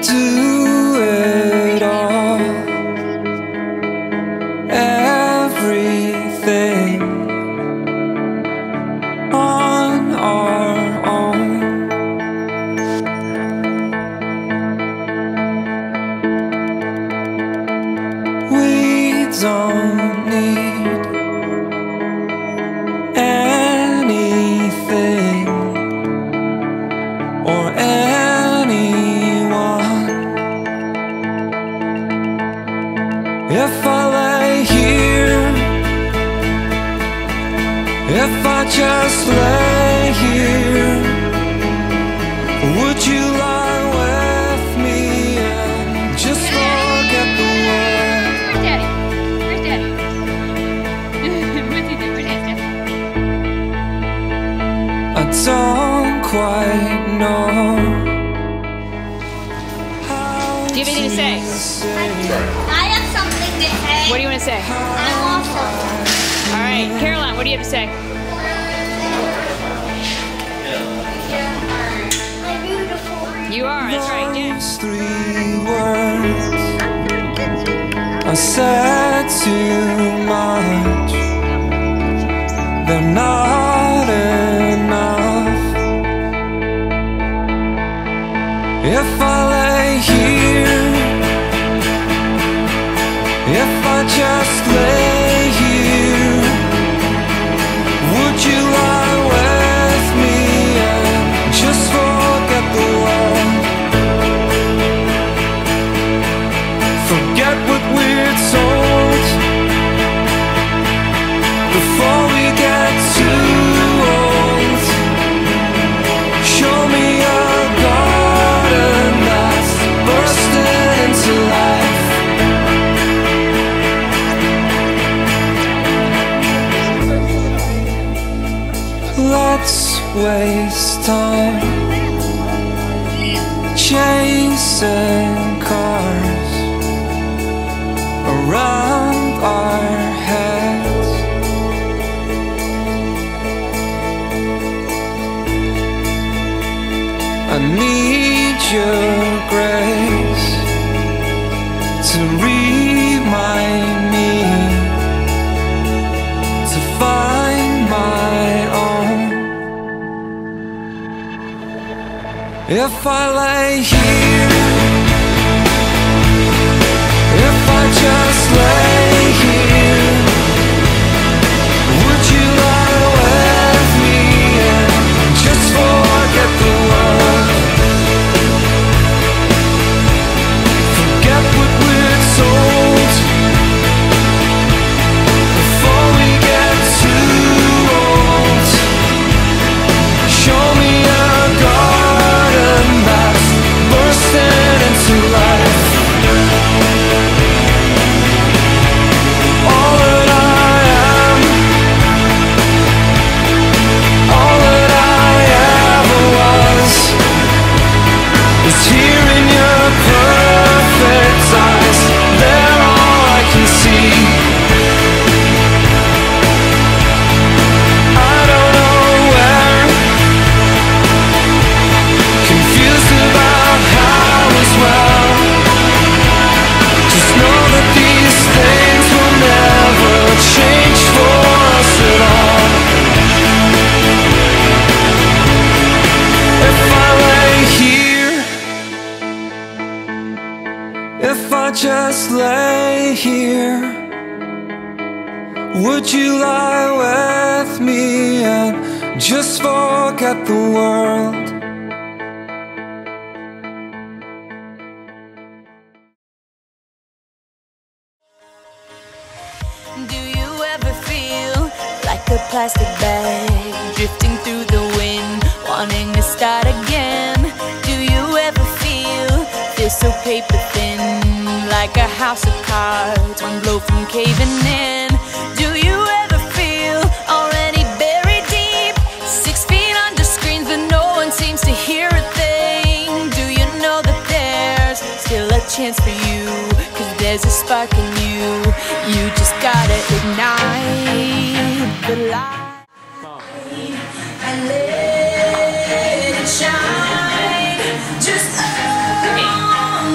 do it all, everything on our own. We don't need anything or anyone. If I lay here, if I just lay here, would you lie with me and just forget the world? Where's Daddy? Where's Daddy? What's he doing? Where's Daddy? I don't quite know. Do you have anything to say? I have something to say. What do you want to say? I'm awesome. All right, Caroline, what do you have to say? I'm beautiful. You are, that's right, yeah. Those 3 words I said too much. They're not enough. If I lay here, if I just lay here, would you lie with me and just forget the world? Forget what we're told before we get too old. Show me a garden that's bursting into life. Let's waste time chasing cars around our heads. I need your grace to remind me to find my own. If I lay here, if I just lay here, would you lie with me and just forget the world? Forget what we're told before we get too old. Show me a garden that's bursting into life. All that I am, all that I ever was, is here in your perfect eyes. They're all I can see. I don't know where, confused about how as well. Just know that these things will never change for us at all. If I lay here, if I just lay here, would you lie with me and just forget the world? Do you ever feel like a plastic bag drifting through the wind, wanting to start again? Do you ever feel so paper thin, like a house of cards, one blow from caving in? Do you ever feel already buried deep, 6 feet under screens, but no one seems to hear a thing? Do you know that there's still a chance for you, 'cause there's a spark in you? You just gotta ignite the light and let it shine. Just on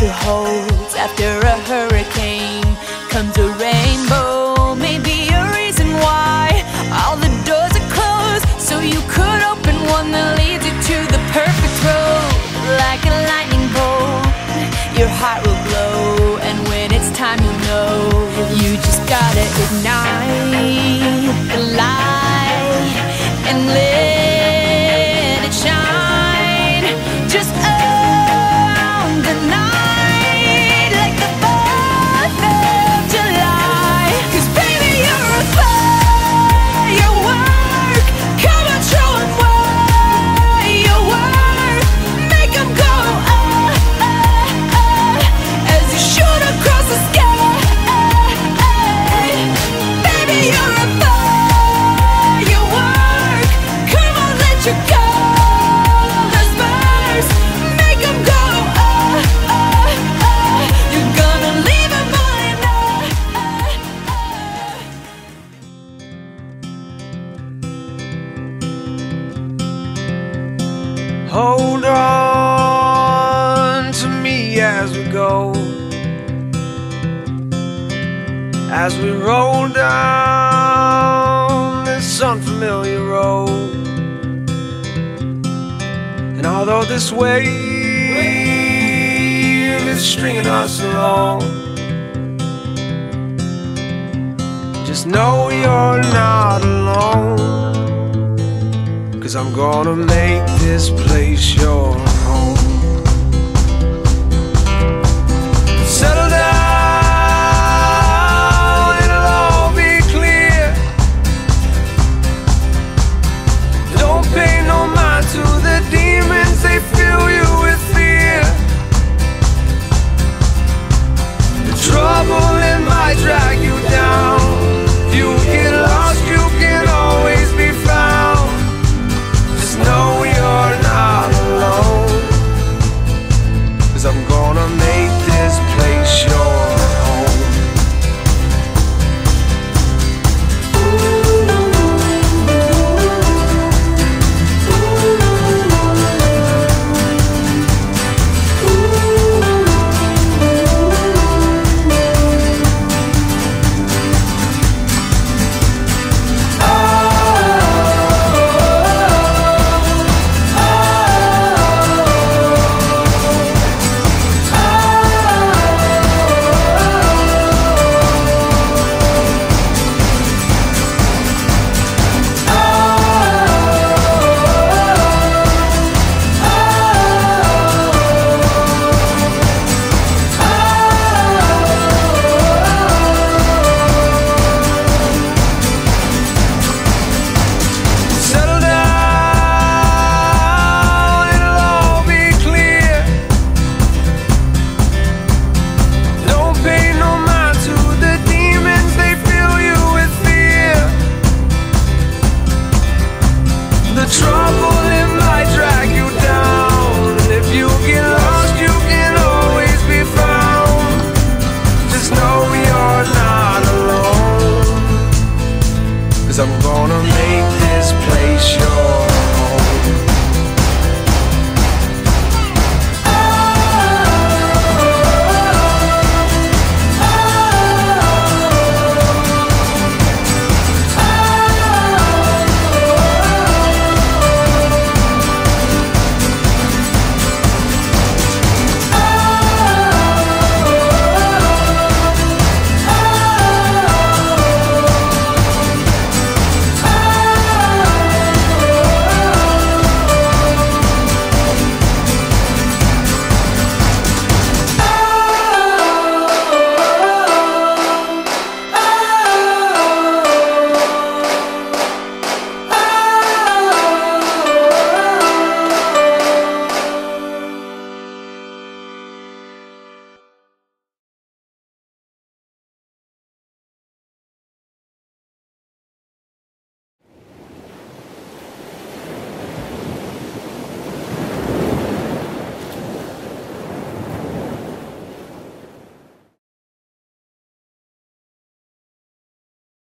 future holds. After a hurricane comes a rainbow. Maybe a reason why all the doors are closed, so you could open one that leads you to the perfect road. Like a lightning bolt, your heart will glow, and when it's time, you know you just gotta ignite the light and let it shine. Just own the night like the 4th of July. 'Cause baby, you're a firework. Come on, show 'em what you worth. Make 'em go as you shoot across the sky. Baby, you're a firework. Come on, let your colors burst. Make 'em go you're gonna leave 'em all Hold on to me as we go, as we roll down this unfamiliar road. And although this wave is stringing us along, just know you're not alone. 'Cause I'm gonna make this place yours.